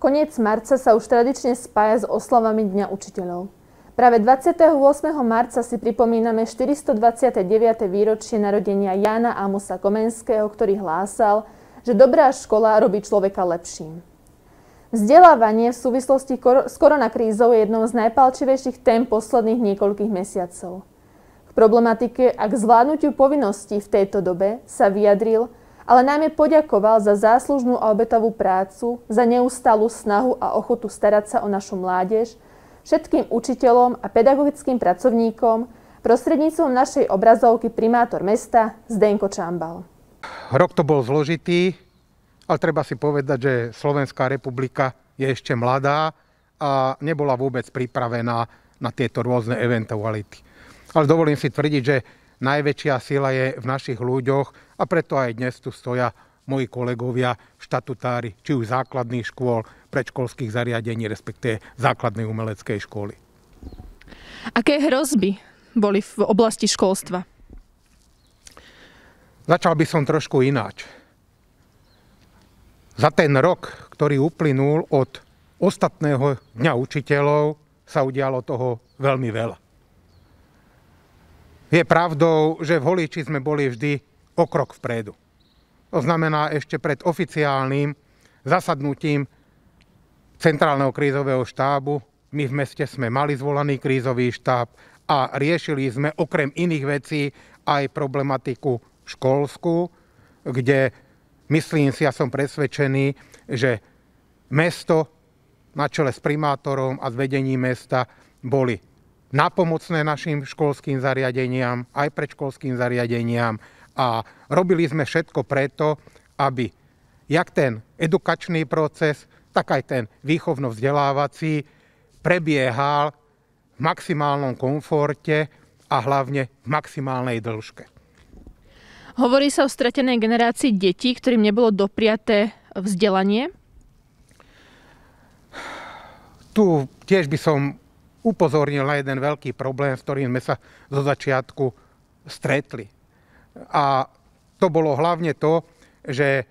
Koniec marca sa už tradične spája s oslavami Dňa učiteľov. Práve 28. marca si pripomíname 429. výročie narodenia Jána Amosa Komenského, ktorý hlásal, že dobrá škola robí človeka lepším. Vzdelávanie v súvislosti s koronakrízou je jednou z najpálčivejších tém posledných niekoľkých mesiacov. K problematike a k zvládnutiu povinností v tejto dobe sa vyjadril, ale najmä poďakoval za záslužnú a obetovú prácu, za neustálu snahu a ochotu starať sa o našu mládež, všetkým učiteľom a pedagogickým pracovníkom prostredníctvom našej obrazovky primátor mesta Zdenko Čambal. Rok to bol zložitý, ale treba si povedať, že Slovenská republika je ešte mladá a nebola vôbec pripravená na tieto rôzne eventuality. Ale dovolím si tvrdiť, že najväčšia sila je v našich ľuďoch a preto aj dnes tu stoja moji kolegovia, štatutári, či už základných škôl, predškolských zariadení, respektíve základnej umeleckej školy. Aké hrozby boli v oblasti školstva? Začal by som trošku ináč. Za ten rok, ktorý uplynul od ostatného Dňa učiteľov, sa udialo toho veľmi veľa. Je pravdou, že v Holíči sme boli vždy o krok vpredu. To znamená, ešte pred oficiálnym zasadnutím Centrálneho krízového štábu my v meste sme mali zvolaný krízový štáb a riešili sme okrem iných vecí aj problematiku školskú, kde myslím si, ja som presvedčený, že mesto na čele s primátorom a s vedením mesta boli nápomocné našim školským zariadeniam, aj predškolským zariadeniam a robili sme všetko preto, aby jak ten edukačný proces, tak aj ten výchovno-vzdelávací prebiehal v maximálnom komforte a hlavne v maximálnej dĺžke. Hovorí sa o stratenej generácii detí, ktorým nebolo dopriaté vzdelanie? Tu tiež by som upozornil na jeden veľký problém, s ktorým sme sa zo začiatku stretli. A to bolo hlavne to, že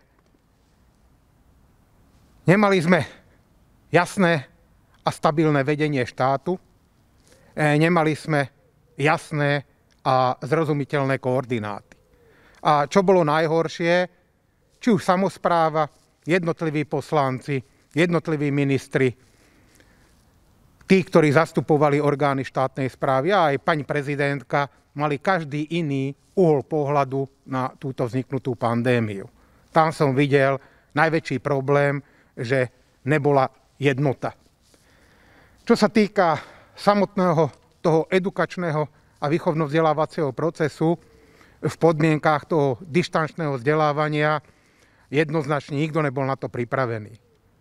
nemali sme jasné a stabilné vedenie štátu, nemali sme jasné a zrozumiteľné koordináty. A čo bolo najhoršie, či už samospráva, jednotliví poslanci, jednotliví ministri, tí, ktorí zastupovali orgány štátnej správy a aj pani prezidentka, mali každý iný uhol pohľadu na túto vzniknutú pandémiu. Tam som videl najväčší problém, že nebola jednota. Čo sa týka samotného toho edukačného a výchovno-vzdelávacieho procesu v podmienkách toho dištančného vzdelávania, jednoznačne nikto nebol na to pripravený.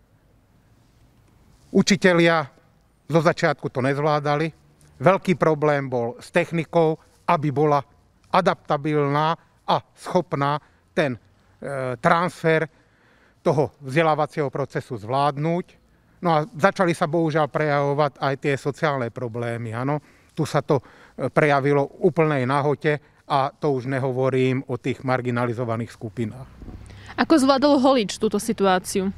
Učitelia zo začiatku to nezvládali. Veľký problém bol s technikou, aby bola adaptabilná a schopná ten transfer toho vzdelávacieho procesu zvládnuť. No a začali sa bohužiaľ prejavovať aj tie sociálne problémy. Áno. Tu sa to prejavilo v úplnej nahote a to už nehovorím o tých marginalizovaných skupinách. Ako zvládol Holíč túto situáciu?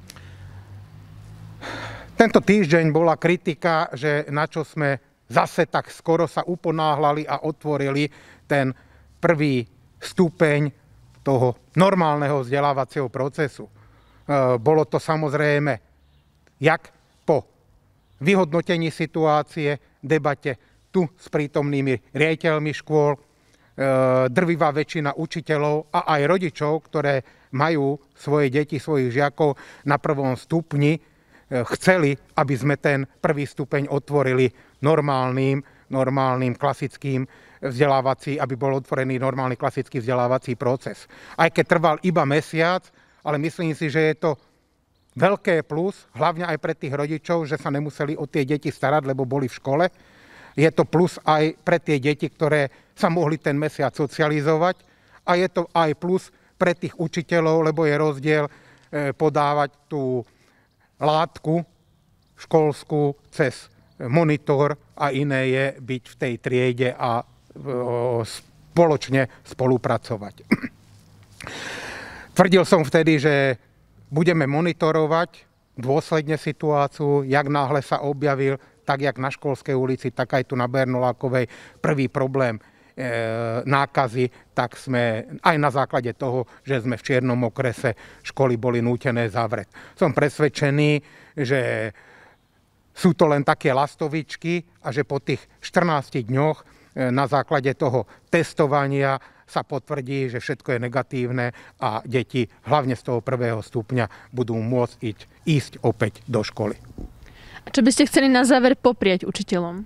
Tento týždeň bola kritika, že na čo sme zase tak skoro sa uponáhľali a otvorili ten prvý stupeň toho normálneho vzdelávacieho procesu. Bolo to samozrejme jak po vyhodnotení situácie, debate tu s prítomnými riaditeľmi škôl, drvivá väčšina učiteľov a aj rodičov, ktoré majú svoje deti, svojich žiakov na prvom stupni, chceli, aby sme ten prvý stupeň otvorili normálnym klasickým vzdelávací, aby bol otvorený normálny klasický vzdelávací proces. Aj keď trval iba mesiac, ale myslím si, že je to veľké plus, hlavne aj pre tých rodičov, že sa nemuseli o tie deti starať, lebo boli v škole. Je to plus aj pre tie deti, ktoré sa mohli ten mesiac socializovať. A je to aj plus pre tých učiteľov, lebo je rozdiel podávať tú látku školskú cez monitor a iné je byť v tej triede a spoločne spolupracovať. Tvrdil som vtedy, že budeme monitorovať dôsledne situáciu, jak náhle sa objavil, tak jak na Školskej ulici, tak aj tu na Bernolákovej prvý problém nákazy, tak sme aj na základe toho, že sme v čiernom okrese, školy boli nútené zavrieť. Som presvedčený, že sú to len také lastovičky a že po tých 14 dňoch na základe toho testovania sa potvrdí, že všetko je negatívne a deti hlavne z toho prvého stupňa budú môcť ísť opäť do školy. A čo by ste chceli na záver popriať učiteľom?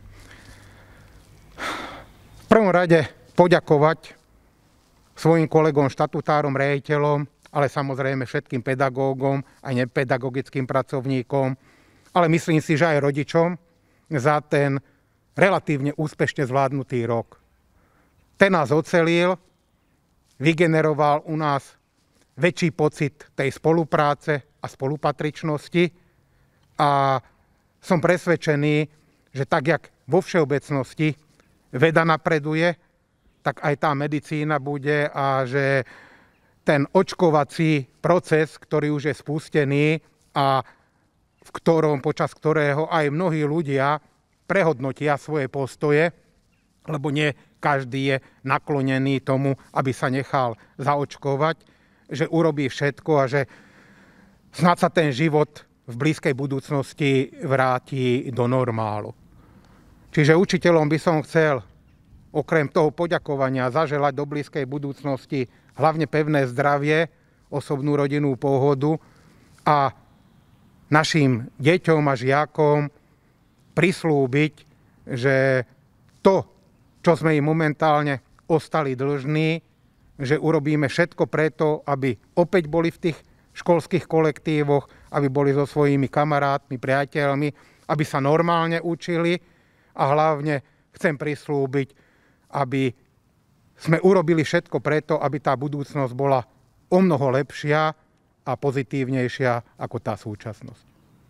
V prvom rade poďakovať svojim kolegom, štatutárom, riaditeľom, ale samozrejme všetkým pedagógom aj nepedagogickým pracovníkom, ale myslím si, že aj rodičom za ten relatívne úspešne zvládnutý rok. Ten nás ocelil, vygeneroval u nás väčší pocit tej spolupráce a spolupatričnosti a som presvedčený, že tak, jak vo všeobecnosti veda napreduje, tak aj tá medicína bude a že ten očkovací proces, ktorý už je spustený a počas ktorého aj mnohí ľudia prehodnotia svoje postoje, lebo nie každý je naklonený tomu, aby sa nechal zaočkovať, že urobí všetko a že snad sa ten život v blízkej budúcnosti vráti do normálu. Čiže učiteľom by som chcel okrem toho poďakovania zaželať do blízkej budúcnosti hlavne pevné zdravie, osobnú rodinnú pohodu a našim deťom a žiakom prislúbiť, že to, čo sme im momentálne ostali dlžní, že urobíme všetko preto, aby opäť boli v tých školských kolektívoch, aby boli so svojimi kamarátmi, priateľmi, aby sa normálne učili a hlavne chcem prislúbiť, aby sme urobili všetko preto, aby tá budúcnosť bola omnoho lepšia a pozitívnejšia ako tá súčasnosť.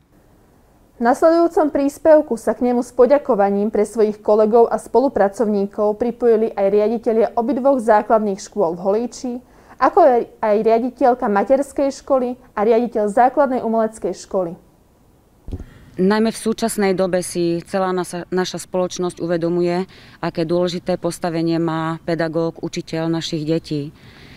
V nasledujúcom príspevku sa k nemu s poďakovaním pre svojich kolegov a spolupracovníkov pripojili aj riaditelia obidvoch základných škôl v Holíči, ako aj riaditeľka materskej školy a riaditeľ základnej umeleckej školy. Najmä v súčasnej dobe si celá naša spoločnosť uvedomuje, aké dôležité postavenie má pedagóg, učiteľ našich detí.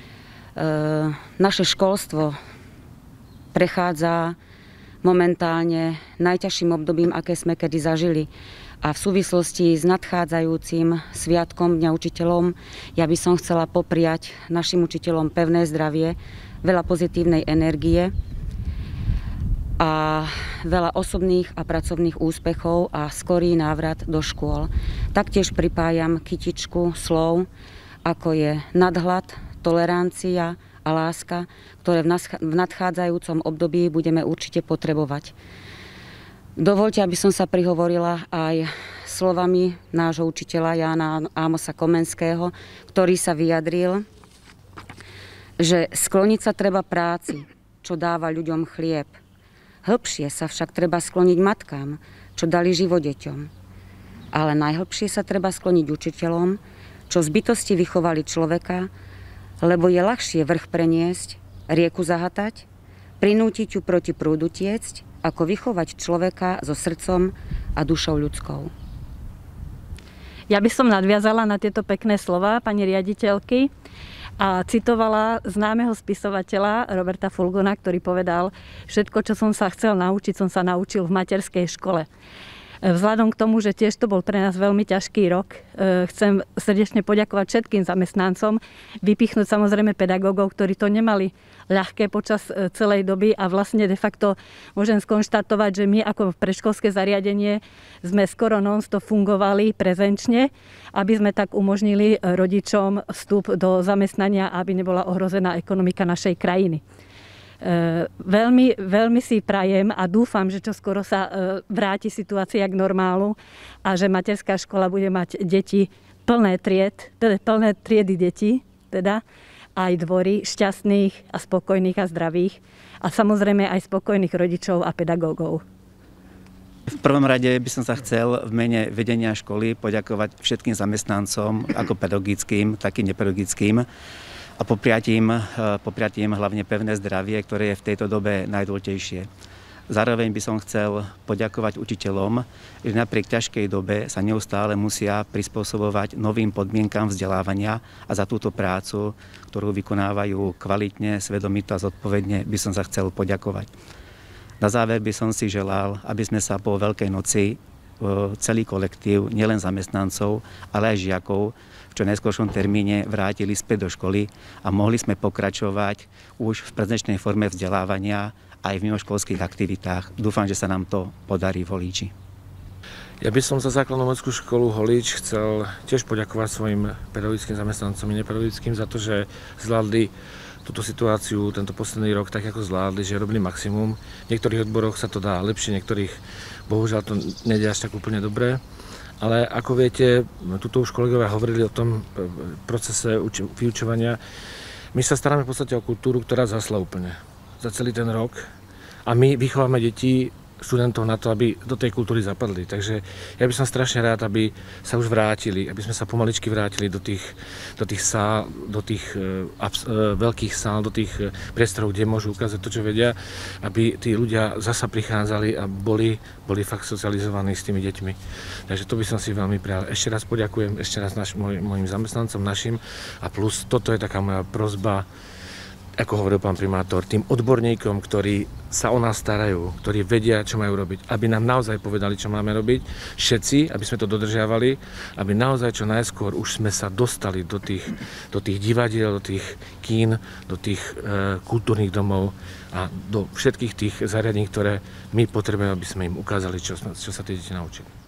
Naše školstvo prechádza momentálne najťažším obdobím, aké sme kedy zažili. A v súvislosti s nadchádzajúcim sviatkom Dňa učiteľom ja by som chcela popriať našim učiteľom pevné zdravie, veľa pozitívnej energie a veľa osobných a pracovných úspechov a skorý návrat do škôl. Taktiež pripájam kytičku slov, ako je nadhľad, tolerancia a láska, ktoré v nadchádzajúcom období budeme určite potrebovať. Dovoľte, aby som sa prihovorila aj slovami nášho učiteľa Jána Ámosa Komenského, ktorý sa vyjadril, že skloniť sa treba práci, čo dáva ľuďom chlieb. Hĺbšie sa však treba skloniť matkám, čo dali život deťom. Ale najhlbšie sa treba skloniť učiteľom, čo z bytosti vychovali človeka, lebo je ľahšie vrch preniesť, rieku zahatať, prinútiť ju proti prúdu tiecť, ako vychovať človeka so srdcom a dušou ľudskou. Ja by som nadviazala na tieto pekné slová pani riaditeľky a citovala známeho spisovateľa Roberta Fulgona, ktorý povedal: všetko, čo som sa chcel naučiť, som sa naučil v materskej škole. Vzhľadom k tomu, že tiež to bol pre nás veľmi ťažký rok, chcem srdečne poďakovať všetkým zamestnancom, vypichnúť samozrejme pedagógov, ktorí to nemali ľahké počas celej doby a vlastne de facto môžem skonštatovať, že my ako predškolské zariadenie sme skoro non-stop fungovali prezenčne, aby sme tak umožnili rodičom vstup do zamestnania, aby nebola ohrozená ekonomika našej krajiny. Veľmi si prajem a dúfam, že čoskoro sa vráti situácia k normálu a že materská škola bude mať deti plné triedy detí, teda aj dvory šťastných a spokojných a zdravých a samozrejme aj spokojných rodičov a pedagógov. V prvom rade by som sa chcel v mene vedenia školy poďakovať všetkým zamestnancom, ako pedagogickým, tak i nepedagogickým, a popriať im hlavne pevné zdravie, ktoré je v tejto dobe najdôležitejšie. Zároveň by som chcel poďakovať učiteľom, že napriek ťažkej dobe sa neustále musia prispôsobovať novým podmienkam vzdelávania a za túto prácu, ktorú vykonávajú kvalitne, svedomito a zodpovedne, by som sa chcel poďakovať. Na záver by som si želal, aby sme sa po Veľkej noci celý kolektív, nielen zamestnancov, ale aj žiakov, v čo najskôršom termíne vrátili späť do školy a mohli sme pokračovať už v prezenčnej forme vzdelávania aj v mimoškolských aktivitách. Dúfam, že sa nám to podarí v Holíči. Ja by som za základnú umeleckú školu Holíč chcel tiež poďakovať svojim pedagogickým zamestnancom i nepedagogickým za to, že zvládli túto situáciu tento posledný rok tak, ako zvládli, že robili maximum. V niektorých odboroch sa to dá lepšie, niektorých bohužiaľ to nejde až tak úplne dobre. Ale ako viete, tuto už kolegovia hovorili o tom procese vyučovania. My sa staráme v podstate o kultúru, ktorá zasla úplne za celý ten rok a my vychováme deti, študentov na to, aby do tej kultúry zapadli. Takže ja by som strašne rád, aby sa už vrátili, aby sme sa pomaličky vrátili do tých sál, do tých veľkých sál, do tých priestorov, kde môžu ukázať to, čo vedia, aby tí ľudia zasa prichádzali a boli fakt socializovaní s tými deťmi. Takže to by som si veľmi prijal. Ešte raz poďakujem, ešte raz mojim zamestnancom, našim a plus toto je taká moja prosba, ako hovoril pán primátor, tým odborníkom, ktorí sa o nás starajú, ktorí vedia, čo majú robiť, aby nám naozaj povedali, čo máme robiť, všetci, aby sme to dodržiavali, aby naozaj čo najskôr už sme sa dostali do tých divadiel, do tých kín, do tých kultúrnych domov a do všetkých tých zariadení, ktoré my potrebujeme, aby sme im ukázali, čo sa tie deti naučili.